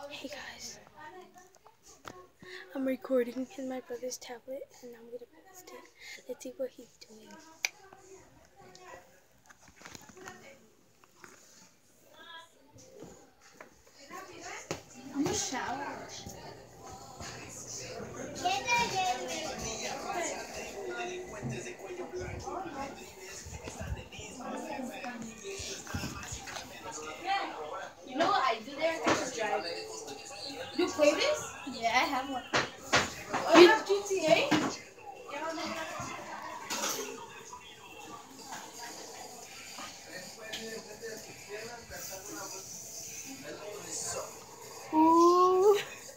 Hey guys, I'm recording in my brother's tablet and I'm gonna post it. Let's see what he's doing. I'm gonna shower. You know what I do there? I just drive. You play this? Yeah, I have one. Oh, you have GTA? Ooh.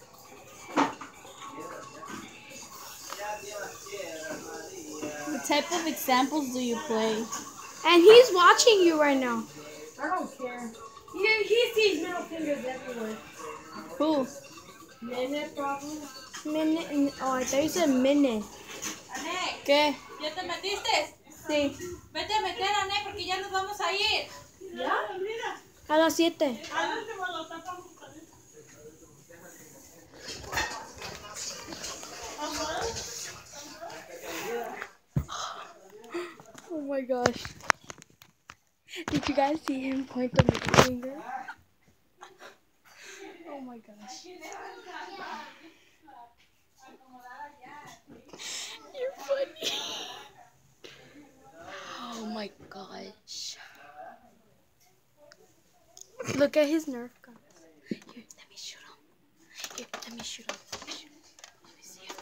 What type of examples do you play? And he's watching you right now. I don't care. He sees middle fingers everywhere. Who? Minute probably. Minute. Oh, I thought you said minute. Ané, ¿Qué? ¿ya te metiste? Sí. Vete a meter, Ané, porque ya nos vamos a ir. ¿Ya? Mira. A las 7. Al último lo tapamos. Oh my gosh. Did you guys see him point the middle finger? Oh my gosh. You're funny. Oh my gosh. Look at his Nerf guns. Here, let me shoot him. Here, let me shoot him. Let me see if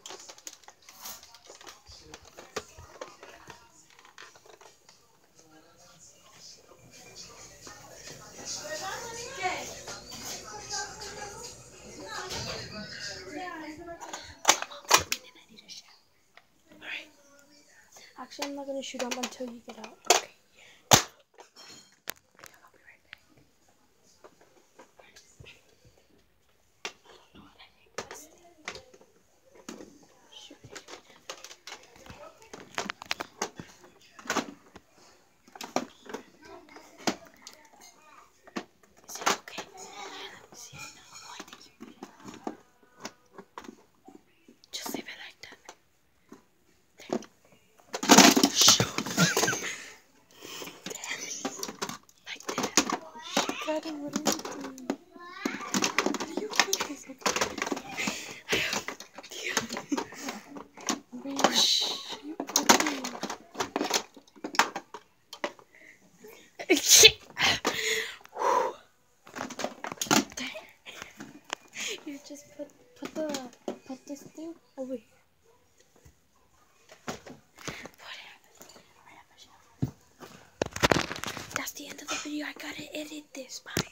Actually, I'm not gonna shoot him until you get out. Okay. I'll be right back. I don't know what I think this thing. Shoot it. Is it okay? Yeah, let me see it now. Oh, I think you did. Just leave it like that. What are you doing? Are you focused? You just put this thing over here. That's the end of the video. I gotta edit this. Bye.